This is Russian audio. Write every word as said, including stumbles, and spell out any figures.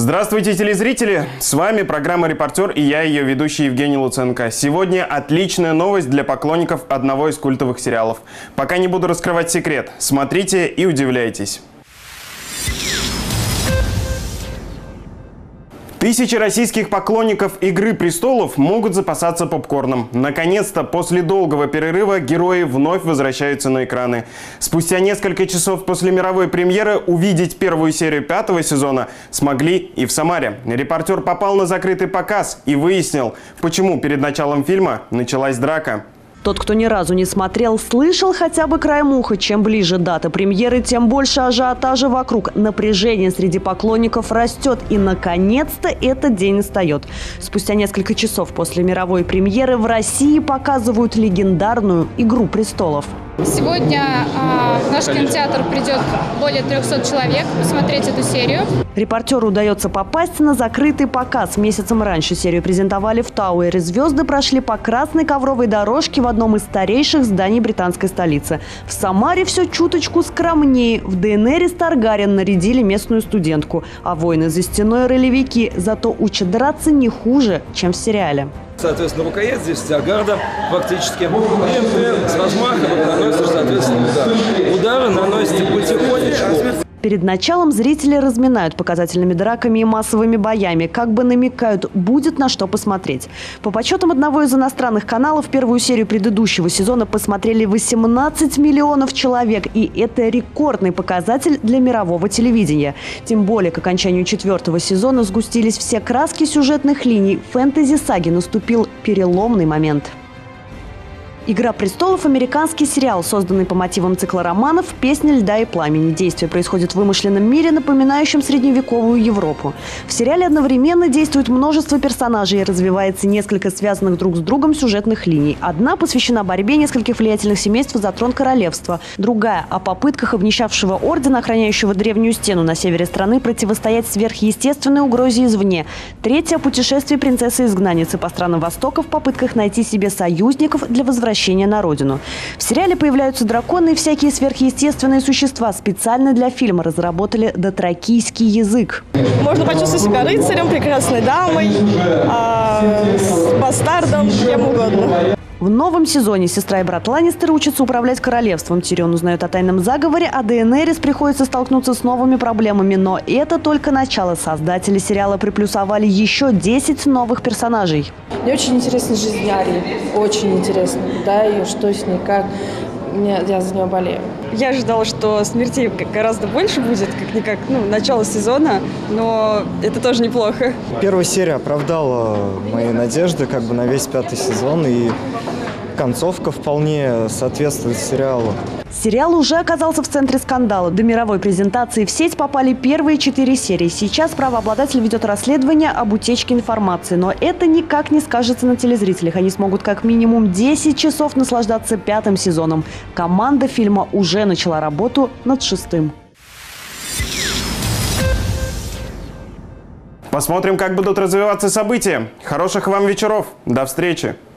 Здравствуйте, телезрители! С вами программа «Репортер» и я, ее ведущий Евгений Луценко. Сегодня отличная новость для поклонников одного из культовых сериалов. Пока не буду раскрывать секрет. Смотрите и удивляйтесь. Тысячи российских поклонников «Игры престолов» могут запасаться попкорном. Наконец-то, после долгого перерыва, герои вновь возвращаются на экраны. Спустя несколько часов после мировой премьеры увидеть первую серию пятого сезона смогли и в Самаре. Репортер попал на закрытый показ и выяснил, почему перед началом фильма началась драка. Тот, кто ни разу не смотрел, слышал хотя бы краем уха. Чем ближе дата премьеры, тем больше ажиотажа вокруг. Напряжение среди поклонников растет. И, наконец-то, этот день настает. Спустя несколько часов после мировой премьеры в России показывают легендарную «Игру престолов». Сегодня э, в наш кинотеатр придет более трёхсот человек посмотреть эту серию. Репортеру удается попасть на закрытый показ. Месяцем раньше серию презентовали в Тауэре. Звезды прошли по красной ковровой дорожке в одном из старейших зданий британской столицы. В Самаре все чуточку скромнее. В Дейенерис Таргариен нарядили местную студентку. А воины за стеной ролевики. Зато учат драться не хуже, чем в сериале. Соответственно, рукоять здесь вся гарда фактически. И ты с размаха наносишь, соответственно, удары. Удары наносите потихонечку. Перед началом зрители разминают показательными драками и массовыми боями. Как бы намекают, будет на что посмотреть. По подсчетам одного из иностранных каналов, первую серию предыдущего сезона посмотрели восемнадцать миллионов человек. И это рекордный показатель для мирового телевидения. Тем более, к окончанию четвертого сезона сгустились все краски сюжетных линий. В фэнтези-саге наступил переломный момент. «Игра престолов» – американский сериал, созданный по мотивам цикла романов «Песня льда и пламени». Действие происходит в вымышленном мире, напоминающем средневековую Европу. В сериале одновременно действует множество персонажей и развивается несколько связанных друг с другом сюжетных линий. Одна посвящена борьбе нескольких влиятельных семейств за трон королевства. Другая – о попытках обнищавшего ордена, охраняющего древнюю стену на севере страны, противостоять сверхъестественной угрозе извне. Третья – о путешествии принцессы-изгнанницы по странам Востока в попытках найти себе союзников для возвращения на родину. В сериале появляются драконы и всякие сверхъестественные существа. Специально для фильма разработали дотракийский язык. Можно почувствовать себя рыцарем, прекрасной дамой, э, бастардом, кем угодно. В новом сезоне сестра и брат Ланнистеры учатся управлять королевством. Тирион узнает о тайном заговоре, а Дейенерис приходится столкнуться с новыми проблемами. Но это только начало. Создатели сериала приплюсовали еще десять новых персонажей. Мне очень интересна жизнь Арии. Очень интересно. Да, ее, что с ней, как. Мне, я за нее болею. Я ожидала, что смертей гораздо больше будет, как-никак, ну, начало сезона, но это тоже неплохо. Первая серия оправдала мои надежды как бы на весь пятый сезон, и концовка вполне соответствует сериалу. Сериал уже оказался в центре скандала. До мировой презентации в сеть попали первые четыре серии. Сейчас правообладатель ведет расследование об утечке информации. Но это никак не скажется на телезрителях. Они смогут как минимум десять часов наслаждаться пятым сезоном. Команда фильма уже начала работу над шестым. Посмотрим, как будут развиваться события. Хороших вам вечеров. До встречи.